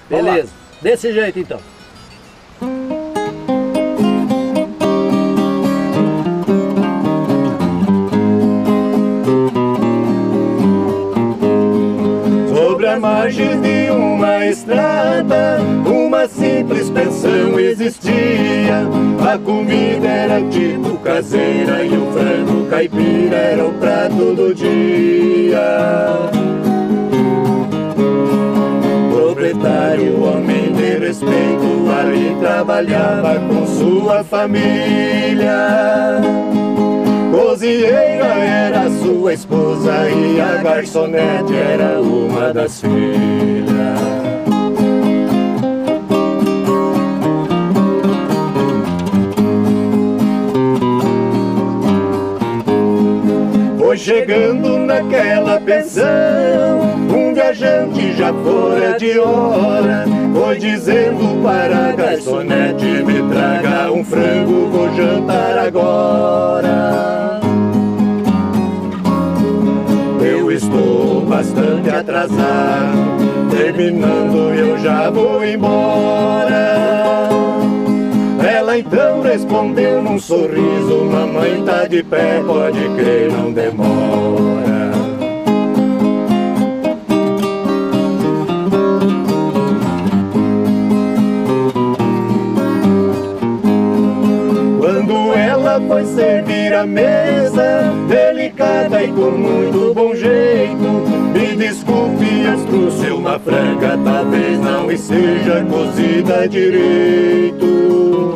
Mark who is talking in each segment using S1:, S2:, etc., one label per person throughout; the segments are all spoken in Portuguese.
S1: Beleza, desse jeito então.
S2: Sobre a margem de uma estrada, uma simples pensão existia. A comida era tipo caseira e o frango caipira era o prato do dia. Proprietário, homem de respeito, ali trabalhava com sua família. Cozinheira era sua esposa e a garçonete era uma das filhas. Foi chegando naquela pensão um viajante já fora de hora. Foi dizendo para a garçonete: me traga um frango, vou jantar agora. Eu estou bastante atrasado, terminando eu já vou embora. Ela então respondeu num sorriso: mamãe tá de pé, pode crer, não demora. Quando ela foi servir a mesa, delicada e com muito bom jeito: me desculpe, eu trouxe uma franga, talvez não esteja cozida direito.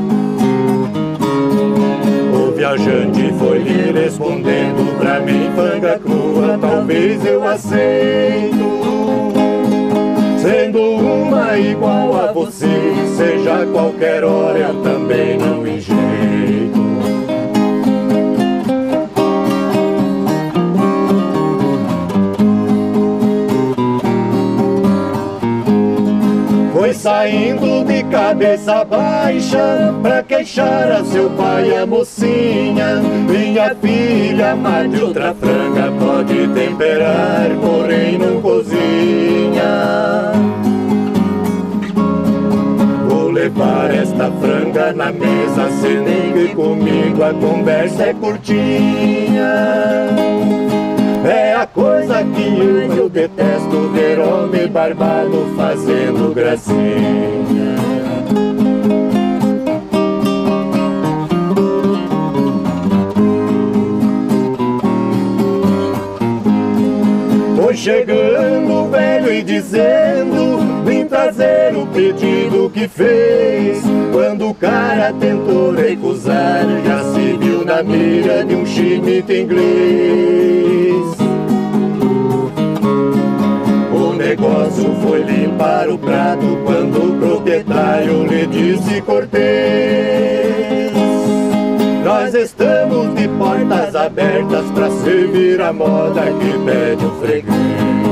S2: O viajante foi lhe respondendo: pra mim franga crua talvez eu aceito. Sendo uma igual a você, seja a qualquer hora eu também não enjeito. Foi saindo de cabeça baixa pra queixar a seu pai a mocinha: minha filha, mate outra franga, pode temperar, porém não cozinha. Vou levar esta franga na mesa, se nem que comigo a conversa é curtinha. É a coisa que eu detesto, ver homem barbado fazendo gracinha. Foi chegando o velho e dizendo: vim trazer o pedido que fez. Quando o cara tentou recusar, já se viu na mira de um chimite inglês. O negócio foi limpar o prato quando o proprietário lhe disse cortês: nós estamos de portas abertas pra servir a moda que pede o freguês.